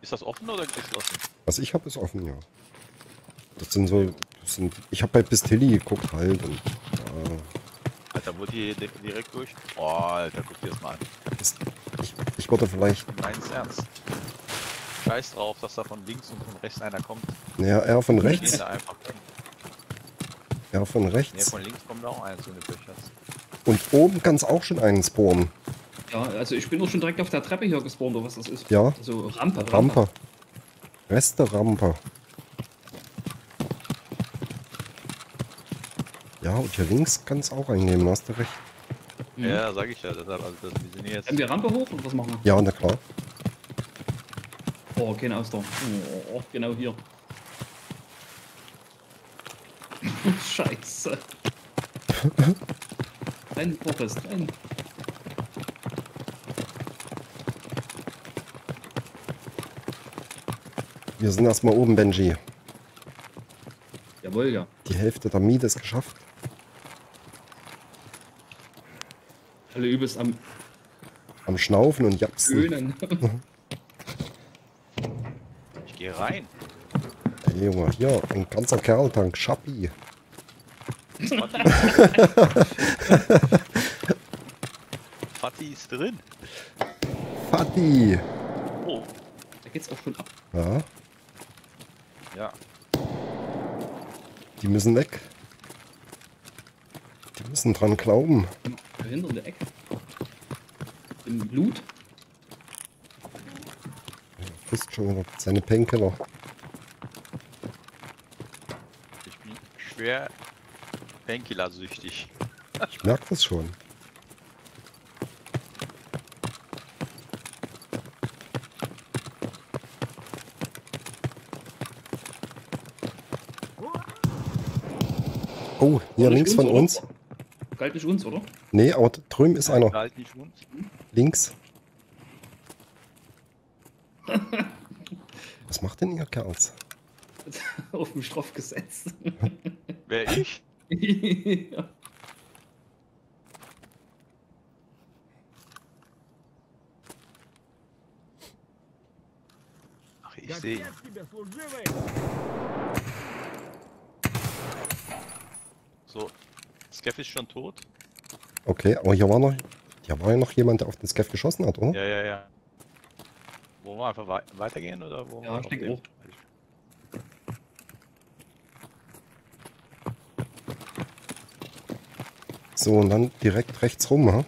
Ist das offen oder geschlossen? Was ich habe, ist offen, ja. Das sind so... ich habe bei Pistilli geguckt halt und... Alter, wurde hier direkt durch? Oh, Alter, guck dir das mal an. ich würde vielleicht... Meins ernst. Scheiß drauf, dass da von links und von rechts einer kommt. Ja, eher von Gehen rechts. da einfach hin. Ja, von Ne, rechts. von links kommt auch einer, so eine Böchers. Und oben kann es auch schon einen spawnen. Ja, also ich bin doch schon direkt auf der Treppe hier gespawnt, oder was das ist. Ja. Also Rampe. Rampe. Reste-Rampe. Ja, und hier links kann es auch einnehmen, hast du recht. Mhm. Ja, sag ich ja. Deshalb, also wir sind hier jetzt. Haben wir Rampe hoch und was machen wir? Ja, na klar. Oh, keine Ausdauer. Oh, genau hier. Scheiße. Renn, Boris, renn. Wir sind erstmal oben, Benji. Jawohl, ja. Die Hälfte der Miete ist geschafft. Alle übelst am Am Schnaufen und Japsen. Höhnen. Ich gehe rein. Hey, Junge, hier, ein ganzer Kerltank, Schappi. Fatih ist drin. Fatti. Oh. Da geht's auch schon ab. Ja, Ja. die müssen weg. Die müssen dran glauben. Da hinten in der Ecke. Im Blut. Frisst schon wieder seine Painkiller. Ich bin schwer Painkiller-süchtig. Ich merke das schon. Oh, hier Nicht links von oder? uns. Galt nicht uns, oder? Nee, aber da drüben ist einer. Halt nicht uns. Links. Was macht denn ihr Kerls? Auf mich drauf gesetzt. Wer ich? Ja. Ach, ich sehe ihn. So. Skeff ist schon tot? Okay, aber hier war ja noch jemand, der auf den Skeff geschossen hat, oder? Ja, ja, ja. Wollen wir einfach weitergehen oder wo? Ja, ich denke auch. So, und dann direkt rechts rum, ha? Mhm.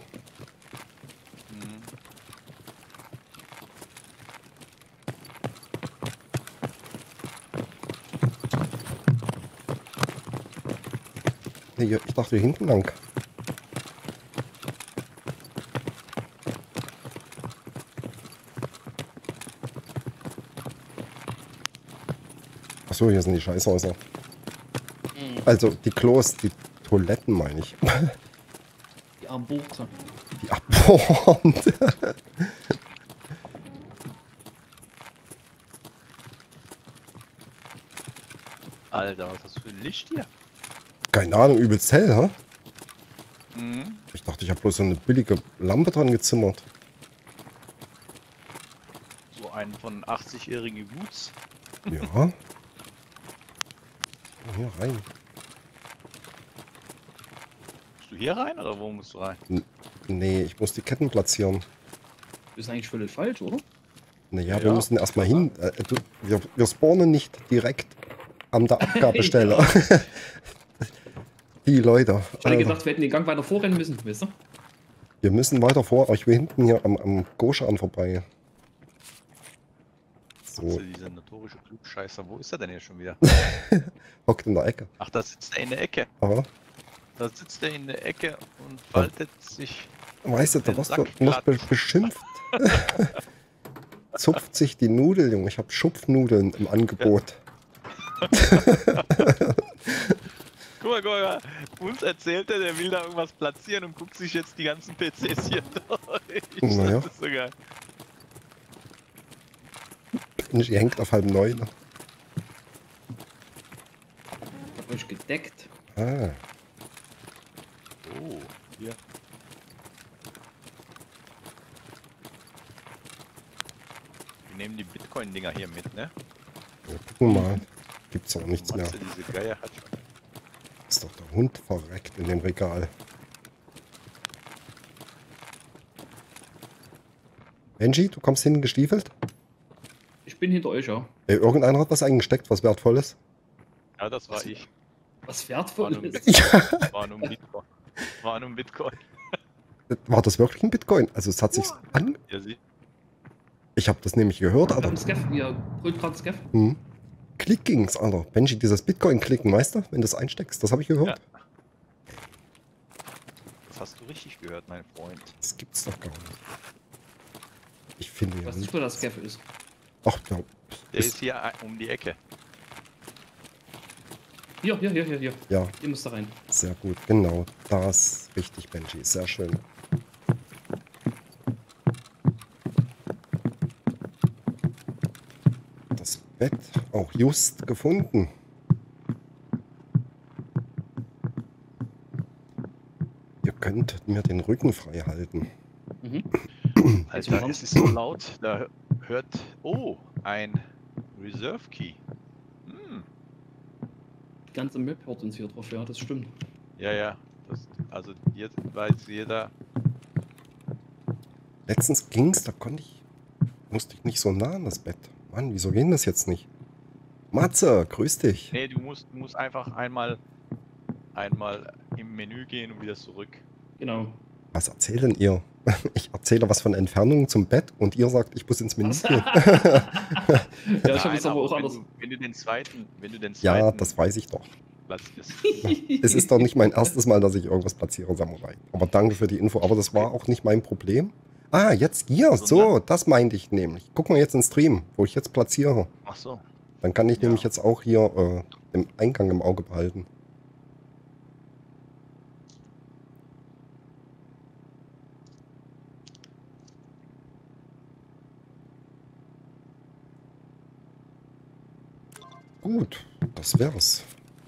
Nee, ich dachte hier hinten lang. Achso, hier sind die Scheißhäuser. Also die Klos, die Toiletten meine ich. Die Armbuchte. Die abbohrend. Alter, was ist das für ein Licht hier? Keine Ahnung, übelst hell, ha? Mhm. Ich dachte, ich habe bloß so eine billige Lampe dran gezimmert. So einen von 80-jährigen Woods. Ja. Hier rein. Musst du hier rein oder wo musst du rein? Nee, ich muss die Ketten platzieren. Ist eigentlich völlig falsch, oder? Naja, Ja, wir ja. müssen erstmal hin. Wir spawnen nicht direkt an der Abgabestelle. Die Leute. Ich hatte gedacht, wir hätten den Gang weiter vorrennen müssen, weißt du? Wir müssen weiter vor. Aber ich will hinten hier am Goshan vorbei. So, Also dieser notorische Klugscheißer, wo ist er denn hier schon wieder? hockt in der Ecke. Ach, da sitzt er in der Ecke. Aha. Da sitzt er in der Ecke und faltet sich. Weißt du, da Den wirst Sack du noch platt. beschimpft. Zupft sich die Nudel, Junge. Ich habe Schupfnudeln im Angebot. Guck mal, uns erzählt er, der will da irgendwas platzieren und guckt sich jetzt die ganzen PCs hier durch. Naja. Das ist so geil. Ich hängt auf 8:30. Ich hab euch gedeckt. Ah, Oh, hier. nehmen die Bitcoin-Dinger hier mit, ne? Ja, gucken wir mal. Gibt's auch nichts mehr. Matze, diese Geier hat schon. Ist doch der Hund verreckt in dem Regal. Benji, du kommst hinten gestiefelt? Ich bin hinter euch, ja. Irgendeiner hat was eingesteckt, was Wertvolles. Ja, das war ich. Was War wertvoll nur, ist. war nur ein Bitcoin. War nur ein Bitcoin. War das wirklich ein Bitcoin? Also es hat sich an... Ja, sie. Ich habe das nämlich gehört, Ich hab aber... einen Scaff, ihr brüllt gerade Scaff. Hm. Klick ging's, Alter. Benji, dieses Bitcoin-Klicken, weißt du? Wenn du es einsteckst, das habe ich gehört. Ja. Das hast du richtig gehört, mein Freund. Das gibt's doch gar nicht. Ich finde Ich ja weiß nicht, wo das Scaff ist. Ach, ja. Der ist hier um die Ecke. Hier. Ja, Ihr müsst da rein. sehr gut. Genau. Das richtig, Benji. Sehr schön. Das Bett auch just gefunden. Ihr könnt mir den Rücken frei halten. Mhm. Alter, es ist so laut. Da hört. Oh, ein Reserve Key. Hm. Die ganze Map hört uns hier drauf, ja, das stimmt. Ja, ja. Das, also jetzt weiß jeder. Letztens ging's, da musste ich nicht so nah an das Bett. Mann, wieso geht das jetzt nicht? Matze, grüß dich. Nee, du musst einfach einmal im Menü gehen und wieder zurück. Genau. Was erzählt denn ihr? Ich erzähle was von Entfernungen zum Bett und ihr sagt, ich muss ins Menü gehen. Ja, ich Nein, habe jetzt aber auch wenn anders. wenn du den zweiten Ja, das weiß ich doch. platzierst. Es ist doch nicht mein erstes Mal, dass ich irgendwas platziere, Samurai. Aber danke für die Info. Aber das war auch nicht mein Problem. Ah, jetzt hier. So, das meinte ich nämlich. Guck mal jetzt in Stream, wo ich jetzt platziere. Ach so. Dann kann ich Ja. nämlich jetzt auch hier den Eingang im Auge behalten. Gut, das wär's.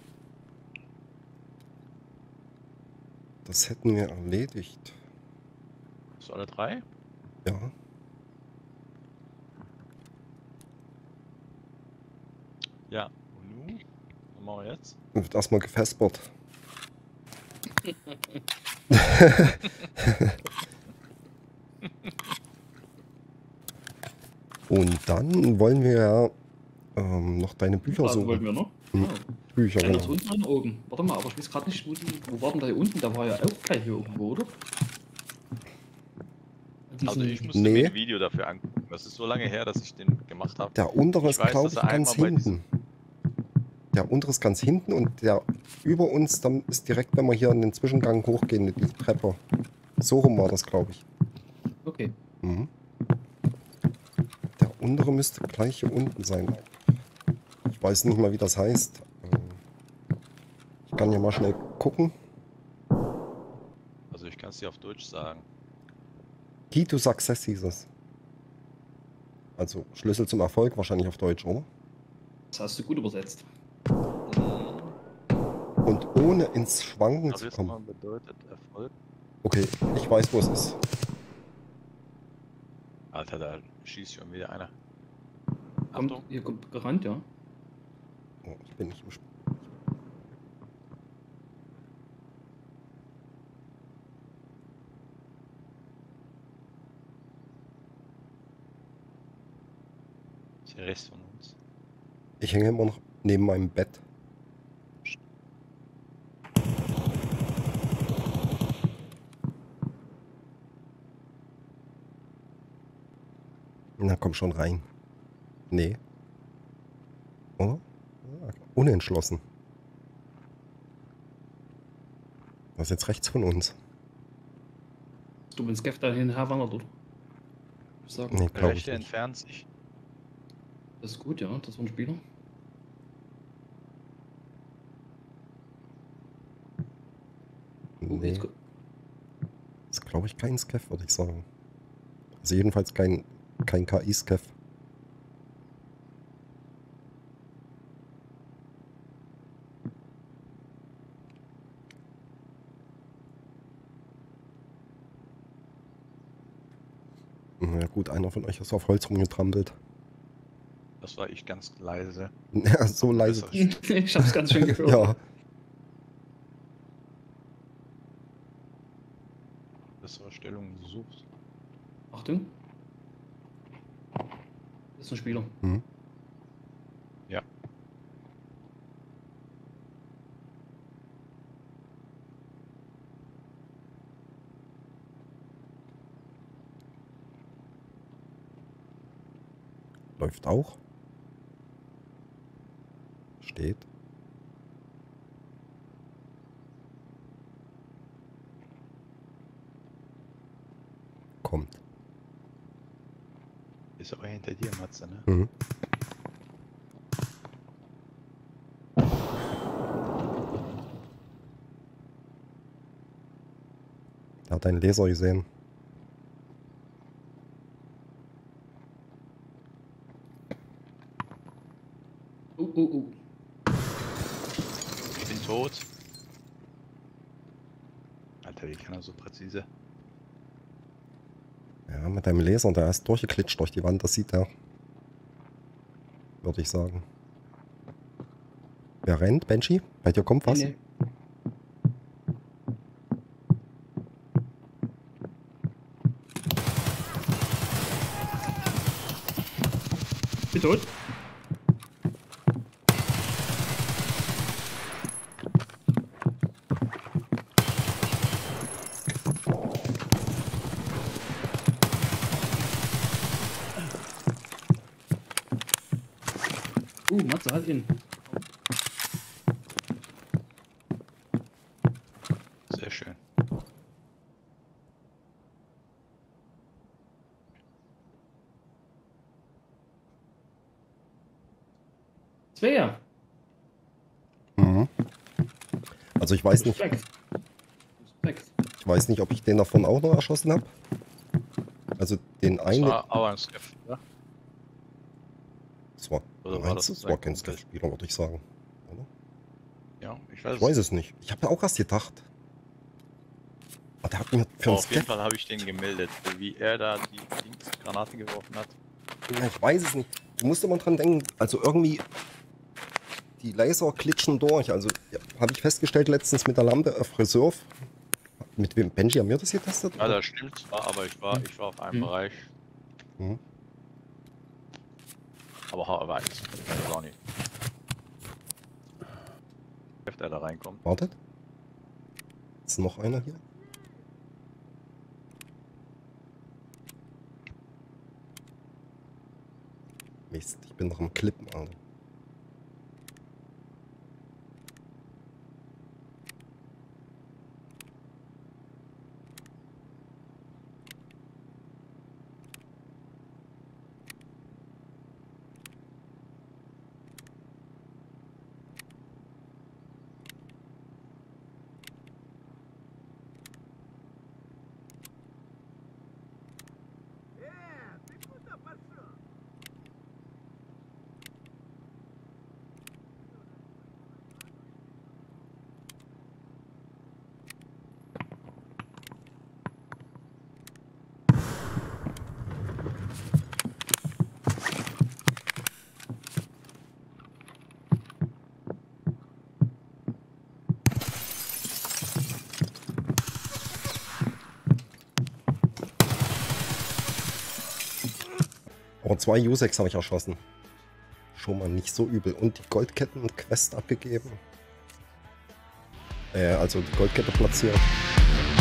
Das hätten wir erledigt. So alle drei? Ja. Ja. Und nun? Was machen wir jetzt? Wird erstmal gefespert. Und dann wollen wir ja noch deine Bücher Wollten suchen. wir noch? Hm. Ah. Bücher, Einer genau. ist unten, einer oben. Warte mal, aber ich weiß gerade nicht, wo war denn der hier unten? Der war ja auch gleich hier irgendwo, oder? Also ich musste Nee. mir ein Video dafür angucken. Das ist so lange her, dass ich den gemacht habe. Der untere Ich ist, weiß, glaube dass ich, er ganz einmal bei hinten. Der untere ist ganz hinten und der über uns, dann ist direkt, wenn wir hier in den Zwischengang hochgehen, die Treppe. So rum war das, glaube ich. Okay. Mhm. Der untere müsste gleich hier unten sein. Ich weiß nicht mal, wie das heißt. Ich kann ja mal schnell gucken. Also ich kann es dir auf Deutsch sagen. Key to Success hieß es. Also Schlüssel zum Erfolg, wahrscheinlich auf Deutsch, oder? Das hast du gut übersetzt. Und ohne ins Schwanken zu Aber kommen. mal bedeutet Erfolg. Okay, ich weiß, wo es ist. Alter, da schießt schon wieder einer. Kommt, Achtung. hier kommt gerannt, ja. Oh, ich bin nicht im Spiel. Ist der Rest von uns. Ich hänge immer noch neben meinem Bett. Na komm schon rein. Nee. Oder? Ja, unentschlossen. Das ist jetzt rechts von uns. Du bist Scaff dahin herwandert, oder? Ich sag, Nee, Der glaube ich Rechte nicht. entfernt sich. das ist gut, ja. Das war ein Spieler. Nee, Jetzt, das ist glaube ich kein Scaff, würde ich sagen. Also jedenfalls kein KI-Scaff. Na gut, einer von euch ist auf Holz rumgetrampelt. das war ich ganz leise. Ja, so leise. Ich hab's ganz schön gehört. Ja, Bessere Stellung gesucht. Achtung. Das ist ein Spieler. hm. Ja. Läuft auch. Steht. Kommt. Ist aber hinter dir, Matze, ne? Mhm. Der hat einen Laser gesehen. Oh. Ich bin tot. Alter, wie kann er so präzise? Ja, mit einem Laser, der ist durchgeklitscht durch die Wand, das sieht er. Würde ich sagen. Wer rennt? Benji? Bei dir kommt was? Nee. Bin tot. Matze, halt ihn. Sehr schön. Svea. Mhm. Also ich weiß nicht. Respekt. Ich weiß nicht, ob ich den davon auch noch erschossen habe. Also den Das einen. war auch ein Skeff, oder? Das war, Oder war meinst du? das Das war sein kein Kumpel? Skeff-Spieler, würde ich sagen. Oder? Ja, ich weiß Ich weiß es nicht. Ich habe ja auch erst gedacht. Aber der hat mir für ein Auf jeden Skeff. Fall habe ich den gemeldet, wie er da die Granate geworfen hat. Ja, ich weiß es nicht. Du musst immer dran denken, also irgendwie die Laser klitschen durch. Also ja, habe ich festgestellt letztens mit der Lampe auf Reserve. Mit wem? Benji, haben wir das getestet? Ja, das stimmt zwar, aber ich war auf einem Mhm. Bereich. Mhm. Aber weiß ich auch nicht. Wenn der da reinkommt. Wartet. Ist noch einer hier? Mist, ich bin noch am Klippen, Alter. Aber 2 U6 habe ich erschossen. Schon mal nicht so übel. Und die Goldketten-Quest abgegeben. Also die Goldkette platziert.